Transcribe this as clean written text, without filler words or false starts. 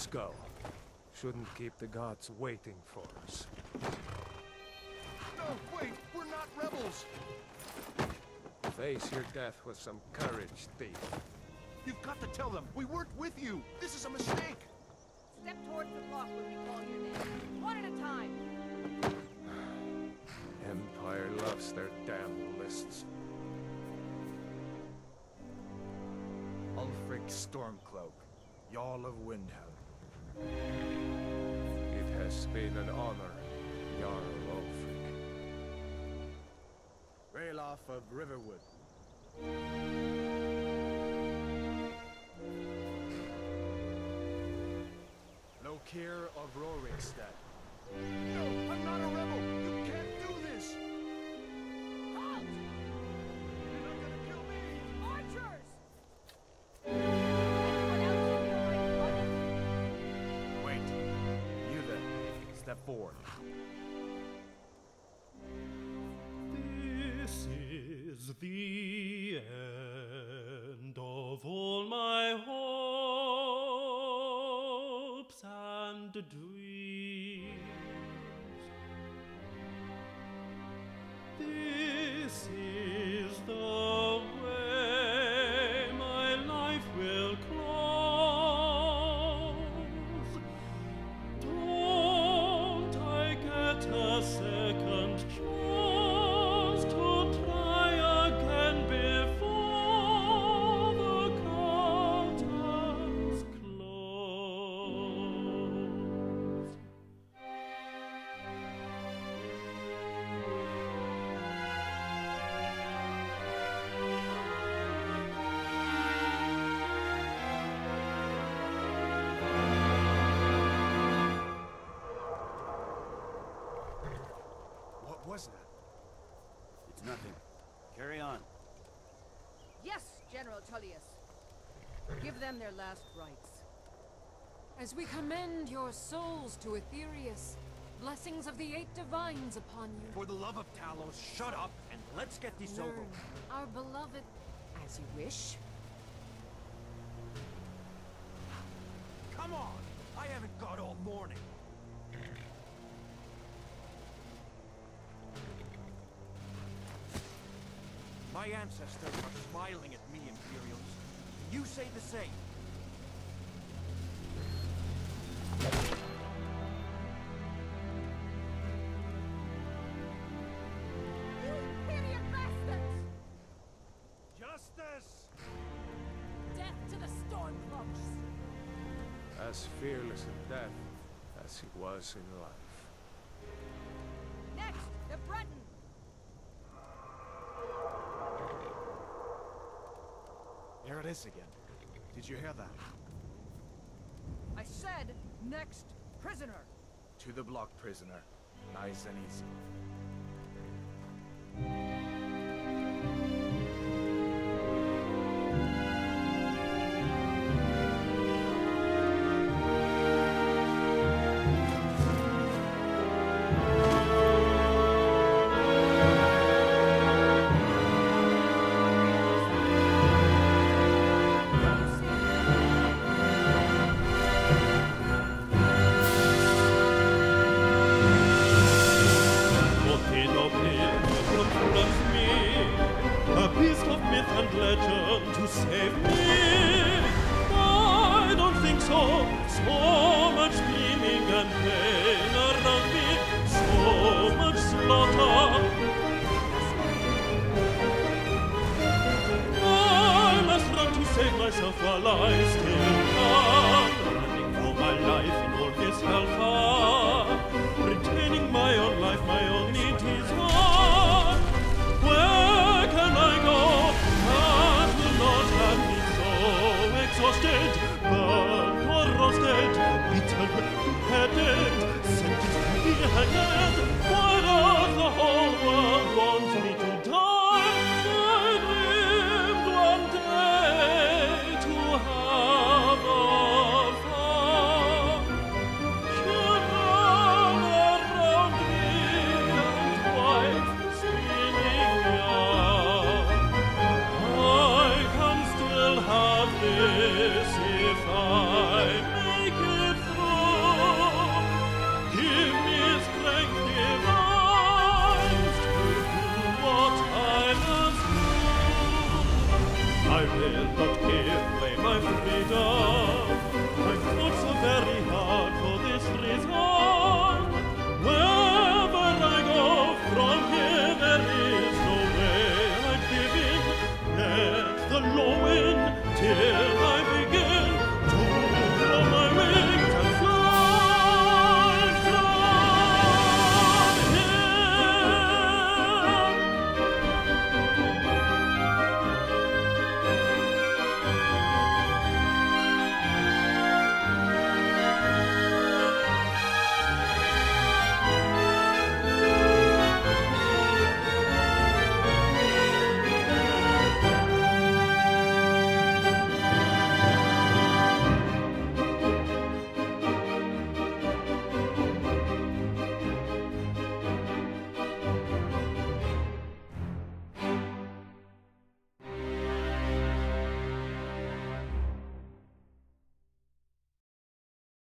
Let's go. Shouldn't keep the gods waiting for us. No, wait! We're not rebels! Face your death with some courage, thief. You've got to tell them! We weren't with you! This is a mistake! Step towards the block when we call your name. One at a time. Empire loves their damn lists. Ulfric Stormcloak, Jarl of Windhelm. It has been an honor, Jarl Ulfric. Ralof of Riverwood. Lokir of Rorikstead. No! I'm not a rebel! You can't do this! Halt! You're not gonna kill me! Archers! Anyone else in Wait. You then. Step forward. This is the end of all my hopes and dreams. This is the way my life will close. Don't I get a second chance to try again before the curtains close? What was that? It's nothing. Carry on. Yes, General Tullius. Give them their last rites. As we commend your souls to Aetherius, blessings of the 8 divines upon you. For the love of Talos, shut up and let's get this over. Learn, our beloved, as you wish. Come on! I haven't got all morning. My ancestors are smiling at me, Imperials. You say the same. You idiot bastards! Justice! Death to the Stormcloaks! As fearless in death as he was in life. Next, the Breton! There it is again. Did you hear that? I said, next prisoner! To the block, prisoner. Nice and easy. To save me, I don't think so. So much screaming and pain around me, so much slaughter. I must run to save myself while I still